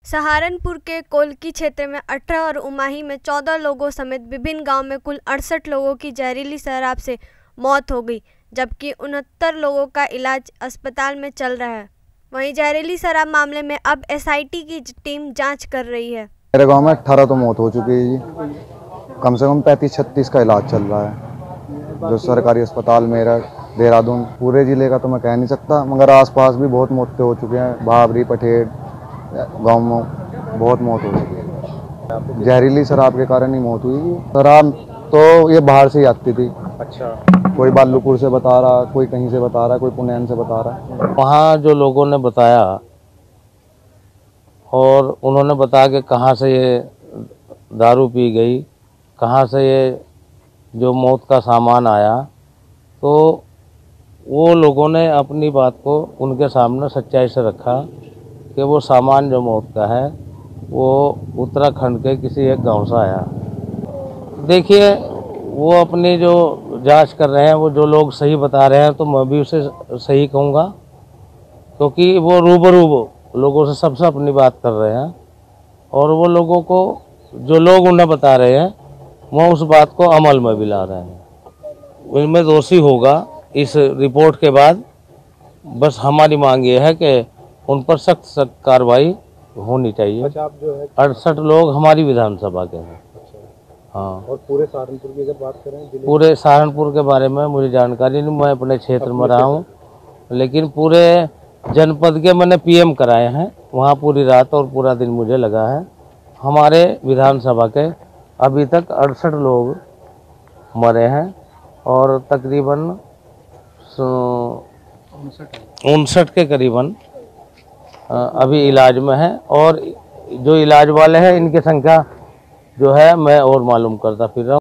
सहारनपुर के कोलकी क्षेत्र में 18 और उमाही में 14 लोगों समेत विभिन्न गांव में कुल 68 लोगों की जहरीली शराब से मौत हो गई, जबकि 69 लोगों का इलाज अस्पताल में चल रहा है। वहीं जहरीली शराब मामले में अब एसआईटी की टीम जांच कर रही है। मेरे गांव में 18 तो मौत हो चुकी है जी। कम से कम 35-36 का इलाज चल रहा है जो सरकारी अस्पताल मेरा देहरादून। पूरे जिले का तो मैं कह नहीं सकता, मगर आसपास भी बहुत मौतें हो चुकी हैं। भाबरी, पठेड़ गांव में बहुत मौत हो चुकी है। जहरीली शराब के कारण ही मौत हुई। शराब तो ये बाहर से ही आती थी। अच्छा। कोई बालूपुर से बता रहा, कोई कहीं से बता रहा, कोई पुनैन से बता रहा। वहाँ जो लोगों ने बताया और उन्होंने बताया कि कहाँ से ये दारू पी गई, कहाँ से ये जो मौत का सामान आया, तो वो लोगों ने अपनी बात को उनके सामने सच्चाई से रखा कि वो सामान जो मौत का है वो उत्तराखंड के किसी एक गांव से आया। देखिए, वो अपनी जो जांच कर रहे हैं, वो जो लोग सही बता रहे हैं तो मैं भी उसे सही कहूँगा, क्योंकि वो रूबरू लोगों से सबसे अपनी बात कर रहे हैं और वो लोगों को जो लोग उन्हें बता रहे हैं वो उस बात को अमल में भी ला रहे हैं। उनमें दोषी होगा इस रिपोर्ट के बाद। बस हमारी मांग ये है कि उन पर सख्त कार्रवाई होनी चाहिए। अच्छा, आप जो है 68 लोग हमारी विधानसभा के हैं। अच्छा। हाँ। और पूरे सहारनपुर की अगर बात करें, पूरे सहारनपुर के बारे में मुझे जानकारी नहीं, मैं अपने क्षेत्र में रहा हूँ, लेकिन पूरे जनपद के मैंने पीएम कराए हैं। वहाँ पूरी रात और पूरा दिन मुझे लगा है। हमारे विधानसभा के अभी तक 68 लोग मरे हैं और तकरीबन 59 के करीबन अभी इलाज में है। और जो इलाज वाले हैं इनकी संख्या जो है मैं और मालूम करता फिर रहा हूँ।